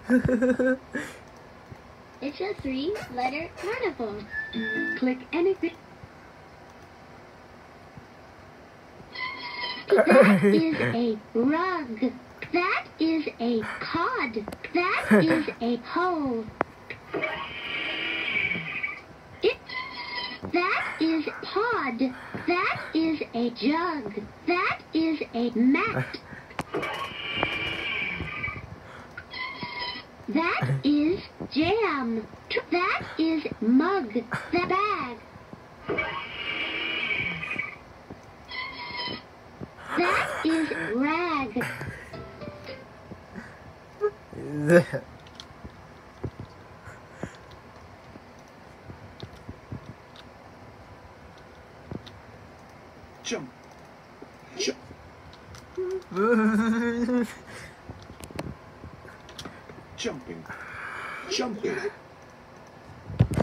It's a 3-letter carnival. Click anything. That is a rug. That is a cod. That is a hoe. That is pod. That is a jug. That is a mat. That is jam. That is mug. The bag. That is rag. Jump. Jump. Jumping. Jumping.